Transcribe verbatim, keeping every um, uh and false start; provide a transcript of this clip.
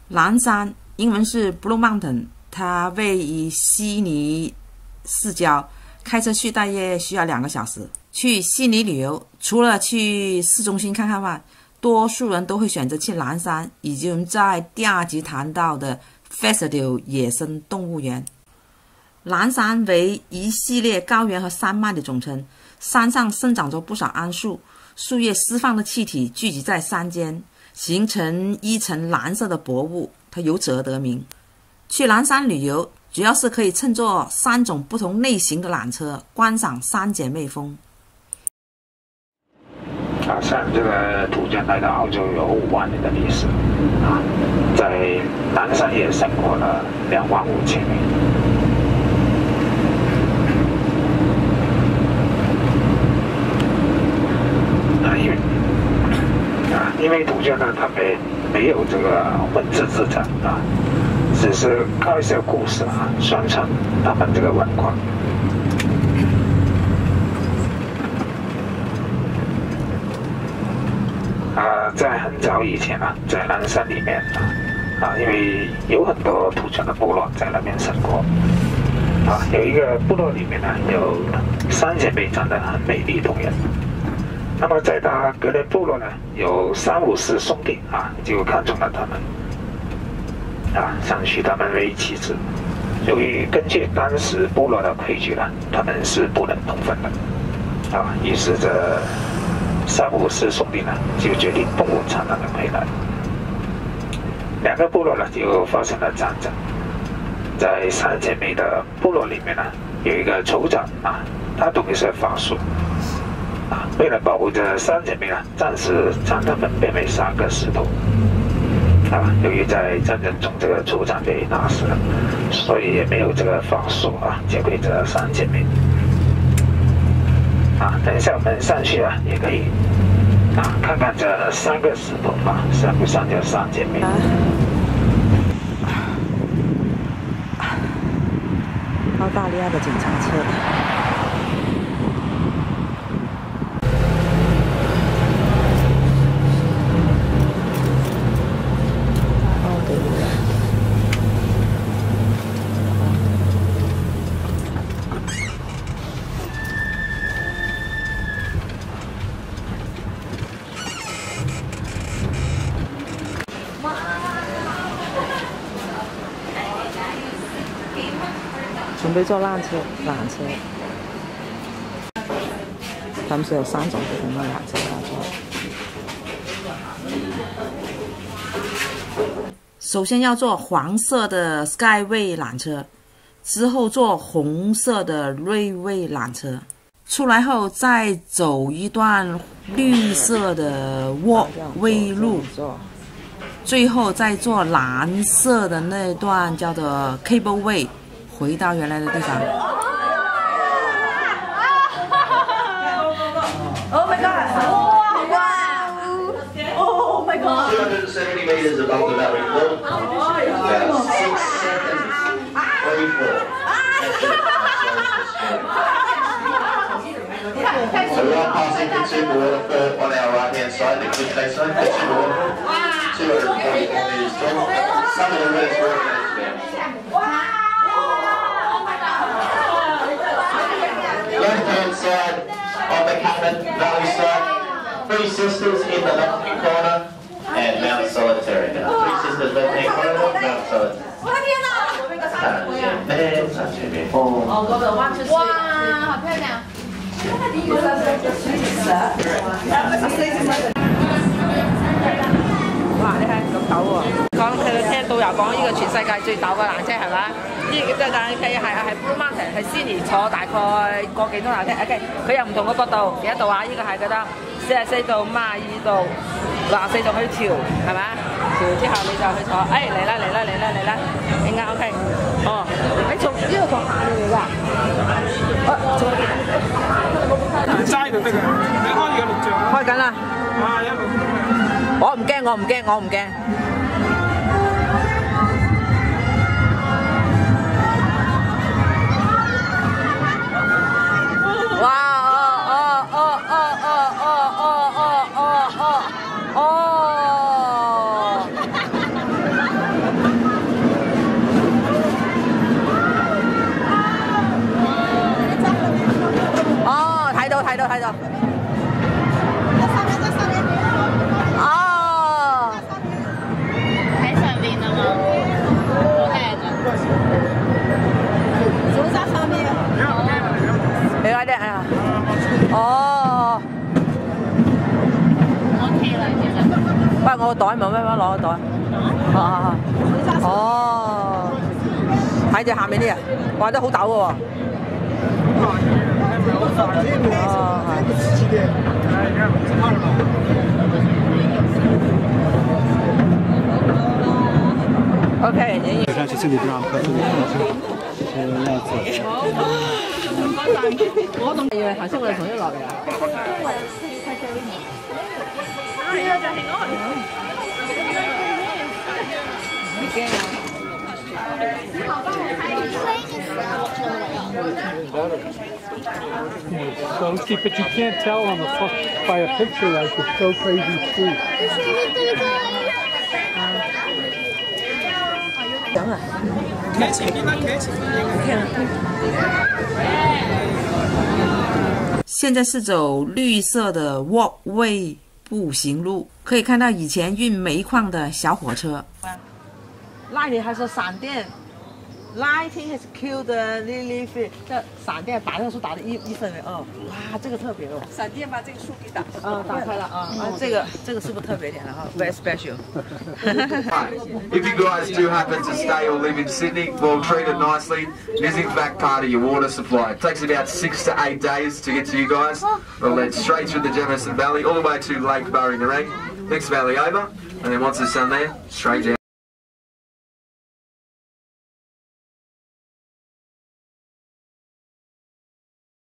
蓝山英文是 Blue Mountain， 它位于悉尼市郊，开车去大约需要两个小时。去悉尼旅游，除了去市中心看看外，多数人都会选择去蓝山，以及我们在第二集谈到的 Festival 野生动物园。蓝山为一系列高原和山脉的总称，山上生长着不少桉树，树叶释放的气体聚集在山间，形成一层蓝色的薄雾，它由此而得名。去蓝山旅游，主要是可以乘坐三种不同类型的缆车，观赏三姐妹峰。 啊，像这个图鉴来到澳洲有五万年的历史，啊，在蓝山也生活了两万五千年。啊，因为啊，因为图鉴呢，它没没有这个文字资产啊，只是靠一些故事啊，宣传他们这个文化。啊，在很早以前啊，在蓝山里面啊，啊，因为有很多土著的部落在那边生活，啊，有一个部落里面呢，有三姐妹长得很美丽动人。那么在他格雷部落呢，有三五四兄弟啊，就看中了他们，啊，想娶他们为妻子。由于根据当时部落的规矩呢，他们是不能通婚的，啊，于是这三五四兄弟呢，就决定动物产他们回来。两个部落呢，就发生了战争。在三姐妹的部落里面呢，有一个酋长啊，他懂一些法术啊，为了保护这三姐妹呢，暂时将他们变为三个石头啊。由于在战争中这个酋长被打死了，所以也没有这个法术啊，接轨这三姐妹。啊，等一下我们上去啊，也可以啊，看看这三个石头啊，像不像这三姐妹？ 澳大利亚的警察车。准备坐缆车，缆车，他们是有三种不同的缆车可以坐。首先要坐黄色的 Skyway 缆车，之后坐红色的瑞威缆车，出来后再走一段绿色的 Walkway 路，最后再坐蓝色的那段叫做 Cableway。回到原来的地方。 Oh my god! Wow! Oh my god! two hundred seventy meters above the valley floor. About six seconds. twenty-four. So we are passing consumer water for on our right hand side, the quick day side, consumer water. two hundred forty-four meters tall. Some of the worst water down. Left-hand side of the Cathman Valley side, Three Sisters in the left-hand corner, and Mount Solitary. Now, Three Sisters left-hand corner, Mount Solitary. 三姐妹，三姐妹峰。 哇，好漂亮！ 哇！你睇咁陡喎，講佢聽導遊講呢個全世界最陡嘅纜車係咪？呢個就係係係 Blue Mountain 係悉尼坐大概個幾鐘頭車 ，OK， 佢有唔同嘅角度，幾多度啊？呢個係覺得四十四度、五十二度、六十四度去調係咪？調之後你就去坐，誒嚟啦嚟啦嚟啦嚟啦，應該 OK。哦，你從呢度坐下嚟㗎？啊，坐齋就得㗎，你開而家錄像。 開緊啦。 啊，一路。 我唔驚，我唔驚，我唔驚。哇！哦哦哦哦哦哦哦哦哦哦！ 個袋冇咩？攞個袋。好好好。哦，睇住下面啲啊，畫得好陡嘅喎。哦，係。OK， 您。上去这里不让拍，我仲以為頭先我哋同一落嚟啊。係啊，就係我。唔驚啊！ So steep, but you can't tell on the by a picture like it's so crazy steep. 行啊！ 可以前面啦，可以前面。 现在是走绿色的 walkway 步行路，可以看到以前运煤矿的小火车。Lightning has a 闪电 ，Lightning has killed the lily fish。这闪电把那个树打得一一分为二，哇，这个特别哦。闪电把这个树给打，嗯，打开了啊啊，这个这个是不是特别点了哈 ？Very special。 If you guys do happen to stay or live in Sydney, well, treat it nicely. It is in fact part of your water supply. It takes about six to eight days to get to you guys. We'll lead straight through the Jamison Valley all the way to Lake Burringaring, next valley over, and then once it's done there, straight down.